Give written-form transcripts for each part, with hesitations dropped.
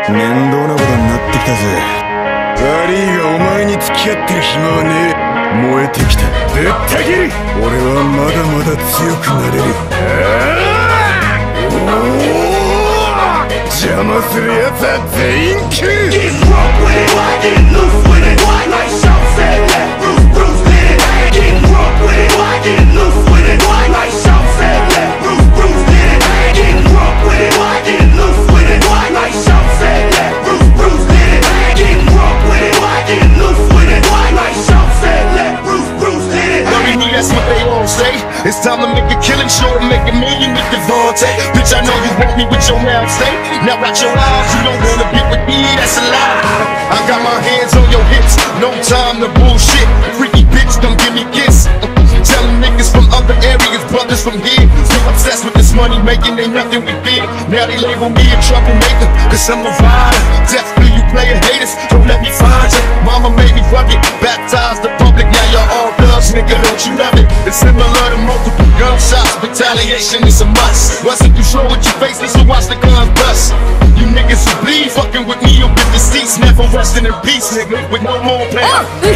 面倒なことになってきたぜ。悪いがお前に付き合ってる暇はねえ。燃えてきた。ぶった切る。俺はまだまだ強くなれる。邪魔するやつは全員食う。Get rough with it, get loose with it. Like Shaw said, let Bruce did it. Get rough with it, get loose with it. Like Shaw said, let Bruce did it. Get rough with it, get loose with it. Like Shaw said, let Bruce did it. Get rough with it, get loose with it. Like Shaw said, let Bruce did it. Worry me, that's what they all say. It's time to make a killing, sure to make a million with the Devontae. Bitch, I know you want me with your mouth stay. Now watch your eyes, you don't wanna get with me, that's a lie. I got my hands on your hips, no time to bullshit. Freaky bitch, don't give me kiss. Telling niggas from other areas, brothers from here. So obsessed with this money making, ain't nothing we did. Now they label me a troublemaker, cause I'm a rider. Death for you player haters, don't let me find you. Mama made me rugged, baptized the public, now y'all all thugs, nigga, don't you love it? It's similar to multiple gunshots, retaliation is a must. Wasn't too sure what your face is, so watch the guns bust. You niggas who bleed, fucking with me, you'll get the seats. Never resting in peace, nigga, with no more pain.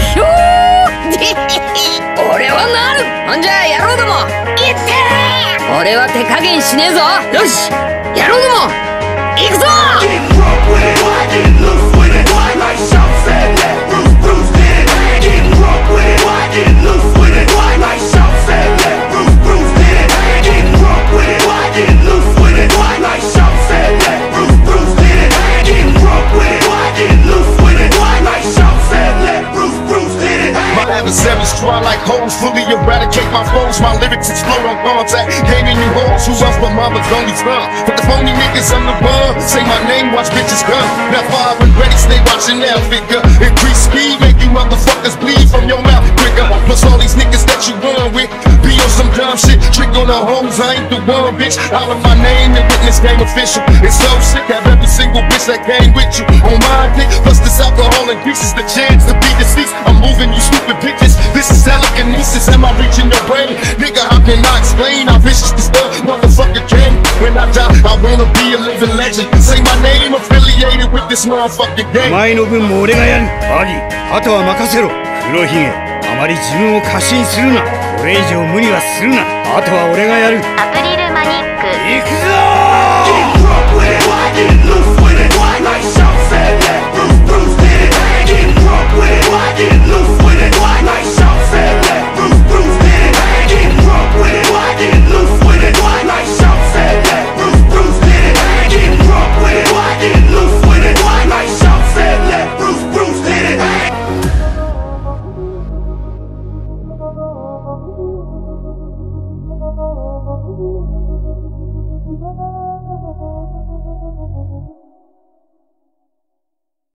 俺はなる。ほんじゃ野郎ども行ってー。俺は手加減しねえぞ。よし野郎ども行くぞ。 Get rough with it, get loose with it. Like Shaw said, let Bruce did it. Get rough with it, get loose with it. Like Shaw said, let Bruce did it. Get rough with it, get loose with it. Like Shaw said, let Bruce did it. Get rough with it, get loose with it. Like Shaw said, let Bruce did it. My adversaries try like hoes, fully eradicate my foes. My lyrics explode on contact, gaming you hoes. Who else but mama's only son? For the phony niggas on the run, say my name, watch bitches come. Now fire when ready, stay watching now, figure. Increase speed, make you motherfuckers bleed from your mouth quicker. Plus all these niggas that you run with, be on some dumb shit. Trick on the hoes, I ain't the one, bitch. Holler my name and witness game official. It's so sick, have every single bitch that came with you on my dick. Plus this alcohol increases the chance to be deceased. I'm moving you stupid bitches. This is telekinesis, am I reaching your brain? Nigga, how can I explain how vicious this motherfucker came? When I die, I wanna be a living legend. Say my name affiliated with this motherfucking game. お前の分も俺がやる。バギー、あとは任せろ。黒ひげ、あまり自分を過信するな。これ以上無理はするな。あとは俺がやる。 アプリルマニック。 行くぞー。 Get rough with it, get loose with it. Like Shaw said, let Bruce did it. Get rough with it, get loose with it. Like Shaw said, let Bruce did it. Get rough with it, get loose with it. Like Shaw said, let Bruce did it. Get rough with it, get loose with it. Like Shaw said, let Bruce did it. Thank you.